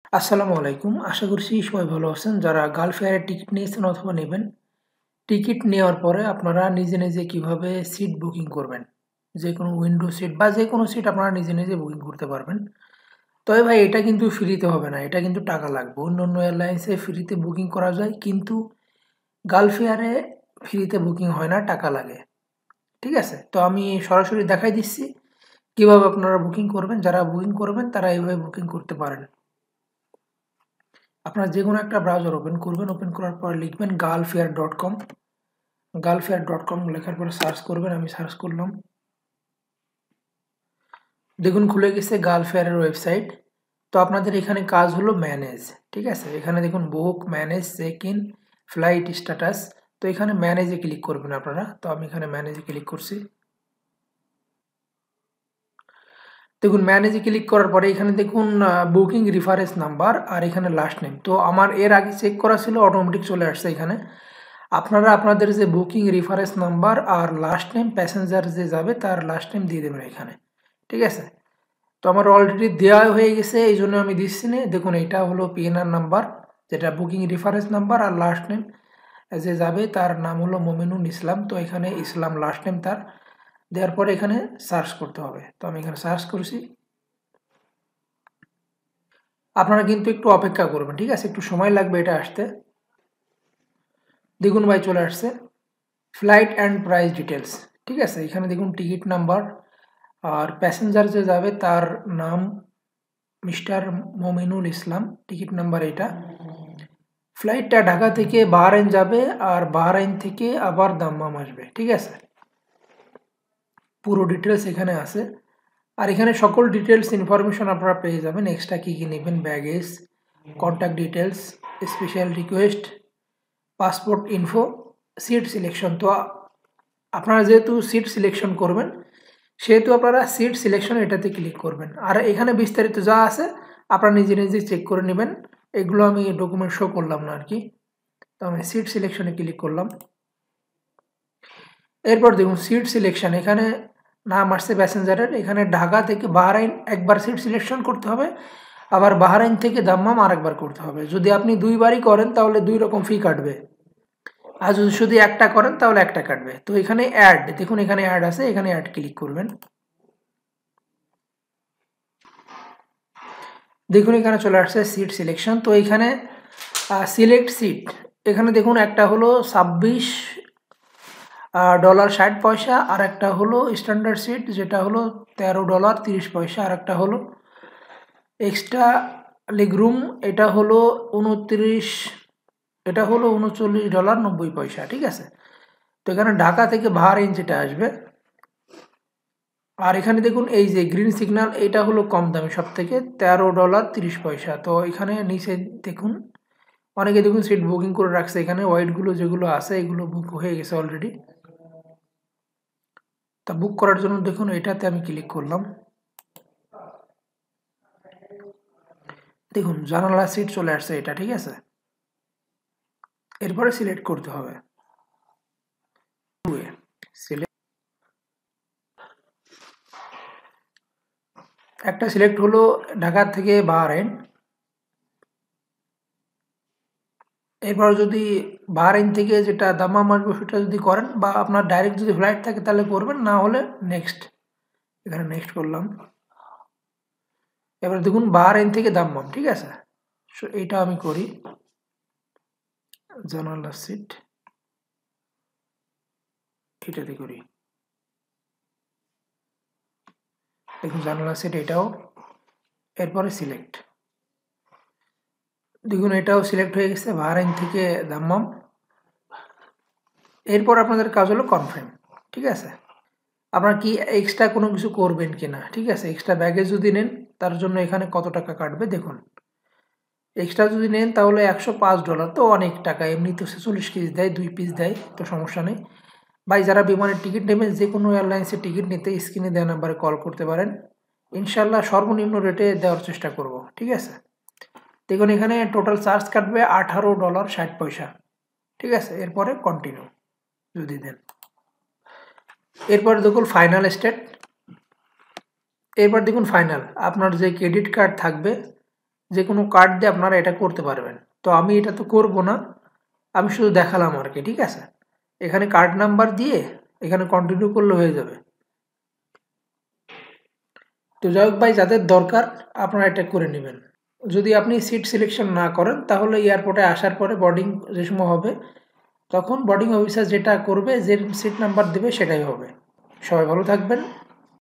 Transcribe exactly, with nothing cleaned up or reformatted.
আসসালামু আলাইকুম। আশা করছি সবাই ভালো আছেন। যারা গালফ এয়ারের টিকিট নিয়েছেন অথবা নেবেন, টিকিট নেওয়ার পরে আপনারা নিজে, নিজে কিভাবে সিট বুকিং করবেন। যেকোনো উইন্ডো সিট বা যেকোনো সিট আপনারা নিজে, নিজে বুকিং করতে পারবেন। তবে ভাই এটা কিন্তু ফ্রিতে হবে না, এটা কিন্তু টাকা লাগবে। অন্যান্য এয়ারলাইন্সে ফ্রিতে বুকিং করা যায়, কিন্তু গালফ এয়ারে ফ্রিতে বুকিং হয় না, টাকা লাগে। ঠিক আছে? তো আমি সরাসরি দেখাই দিচ্ছি কিভাবে আপনারা বুকিং করবেন। যারা বুকিং করবেন তারা এইভাবে বুকিং করতে পারেন। আপনারা যেকোনো একটা ব্রাউজার ওপেন করবেন, ওপেন করার পর লিখবেন Gulf Air dot com. Gulf Air dot com লেখার পরে সার্চ করবেন। আমি সার্চ করলাম, দেখুন খুলে গেছে গালফ এয়ারের ওয়েবসাইট। তো আপনাদের এখানে কাজ হলো ম্যানেজ। ঠিক আছে, এখানে দেখুন book, manage, check in, flight status. তো এখানে ম্যানেজে ক্লিক করবেন আপনারা। তো আমি এখানে ম্যানেজে ক্লিক করছি। দেখুন ম্যানেজে ক্লিক করার পরে এখানে দেখুন বুকিং রেফারেন্স নাম্বার আর এখানে লাস্ট নেম। তো আমার এর আগে চেক করা ছিল, অটোমেটিক চলে আসছে এখানে। আপনারা আপনাদের যে বুকিং রেফারেন্স নাম্বার আর লাস্ট নেম, প্যাসেঞ্জার যে যাবে তার লাস্ট নেম দিয়ে দেবেন এখানে। ঠিক আছে, তো আমার অলরেডি দেওয়া হয়ে গেছে, এই জন্য আমি দিচ্ছি না। দেখুন এটা হলো পিএনআর নাম্বার, যেটা বুকিং রেফারেন্স নাম্বার, আর লাস্ট নেম যে যাবে তার নাম হলো মমিনুল ইসলাম। তো এখানে ইসলাম লাস্ট নেম তার, দেওয়ার পরে এখানে সার্চ করতে হবে। তো আমি এখানে সার্চ করছি। আপনারা কিন্তু একটু অপেক্ষা করবেন, ঠিক আছে, একটু সময় লাগবে এটা আসতে। দেখুন ভাই চলে আসছে ফ্লাইট অ্যান্ড প্রাইস ডিটেলস। ঠিক আছে, এখানে দেখুন টিকিট নাম্বার আর প্যাসেঞ্জার যে যাবে তার নাম mister Mominul Islam, ticket number এটা। ফ্লাইটটা ঢাকা থেকে বাহরাইন যাবে আর বাহরাইন থেকে আবার দাম্মাম আসবে। ঠিক আছে, পুরো ডিটেলস এখানে আছে। আর এখানে সকল ডিটেলস ইনফরমেশন আপনারা পেয়ে যাবেন। এক্সট্রা কী কী নেবেন, baggage, contact details, special request, passport info, seat selection. তো আপনারা যেহেতু সিট সিলেকশন করবেন, সেহেতু আপনারা সিট সিলেকশন এটাতে ক্লিক করবেন। আর এখানে বিস্তারিত যা আছে আপনারা নিজে নিজে চেক করে নেবেন। এগুলো আমি ডকুমেন্ট শো করলাম না আর কি। তো আমি সিট সিলেকশনে ক্লিক করলাম। এরপর দেখুন সিট সিলেকশন, এখানে নাম আসছে প্যাসেঞ্জারের। এখানে ঢাকা থেকে বাহরাইন একবার সিট সিলেকশন করতে হবে, আবার বাহরাইন থেকে দাম্মাম আরেকবার করতে হবে। যদি আপনি দুইবারই করেন তাহলে দুই রকম ফি কাটবে, আর যদি শুধু একটা করেন তাহলে একটা কাটবে। তো এখানে অ্যাড, দেখুন এখানে অ্যাড আছে, এখানে অ্যাড ক্লিক করবেন। দেখুন এখানে চলে আসছে সিট সিলেকশন। তো এখানে সিলেক্ট সিট, এখানে দেখুন একটা হলো ছাব্বিশ ডলার ষাট পয়সা, আর একটা হলো স্ট্যান্ডার্ড সিট যেটা হলো তেরো ডলার তিরিশ পয়সা, আর একটা হলো এক্সট্রা লেগরুম, এটা হলো উনত্রিশ, এটা হলো উনচল্লিশ ডলার নব্বই পয়সা। ঠিক আছে, তো এখানে ঢাকা থেকে বাহরাইন যেটা আসবে। আর এখানে দেখুন এই যে গ্রিন সিগন্যাল, এটা হলো কম দামি সব থেকে, তেরো ডলার তিরিশ পয়সা। তো এখানে নিচে দেখুন অনেকে দেখুন সিট বুকিং করে রাখছে, এখানে হোয়াইটগুলো যেগুলো আছে এগুলো বুক হয়ে গেছে অলরেডি। তা বুক করার জন্য দেখুন এটাতে আমি ক্লিক করলাম। দেখুন জানালা সিট চলে আসছে এটা। ঠিক আছে, এরপরে সিলেক্ট করতে হবে। একটা সিলেক্ট হলো ঢাকা থেকে বাহরাইন। এরপর যদি বাহরাইন থেকে যেটা দাম্মাম আসবে সেটা যদি করেন, বা আপনার ডাইরেক্ট যদি ফ্লাইট থাকে তাহলে করবেন, না হলে নেক্সট, এখানে নেক্সট করলাম। এবার দেখুন বাহরাইন থেকে দাম্মাম। ঠিক আছে, সো এইটা আমি করি, জানালা সিট এটাতে করি। দেখুন জানালা সিট এটাও, এরপরে সিলেক্ট। দেখুন এটাও সিলেক্ট হয়ে গেছে, বাহরাইন থেকে দাম্মাম। এরপর আপনাদের কাজ হলো কনফার্ম। ঠিক আছে, আপনার কি এক্সট্রা কোনো কিছু করবেন কি না। ঠিক আছে, এক্সট্রা ব্যাগেজ যদি নেন তার জন্য এখানে কত টাকা কাটবে দেখুন। এক্সট্রা যদি নেন তাহলে একশো পাঁচ ডলার, তো অনেক টাকা। এমনি তো ছেচল্লিশ কেজি দেয়, দুই পিস দেয়, তো সমস্যা নেই। ভাই যারা বিমানের টিকিট নেবেন, যে কোনো এয়ারলাইন্সের টিকিট নিতে স্ক্রিনে দেওয়া নাম্বারে কল করতে পারেন, ইনশাল্লাহ সর্বনিম্ন রেটে দেওয়ার চেষ্টা করব। ঠিক আছে, দেখুন এখানে টোটাল চার্জ কাটবে আঠারো ডলার ষাট পয়সা। ঠিক আছে, এরপরে কন্টিনিউ যদি দেন, এরপর দেখুন ফাইনাল স্টেট। এরপর দেখুন ফাইনাল, আপনার যে ক্রেডিট কার্ড থাকবে যে কোনো কার্ড দিয়ে আপনারা এটা করতে পারবেন। তো আমি এটা তো করব না, আমি শুধু দেখালাম আর কি, ঠিক আছে। এখানে কার্ড নাম্বার দিয়ে এখানে কন্টিনিউ করলে হয়ে যাবে। তো যাই হোক ভাই, যাদের দরকার আপনারা এটা করে নেবেন। যদি আপনি সিট সিলেকশন না করেন তাহলে এয়ারপোর্টে আসার পরে বোর্ডিং যে সময় হবে তখন বোর্ডিং অফিসার যেটা করবে, যে সিট নাম্বার দেবে সেটাই হবে। সবাই ভালো থাকবেন।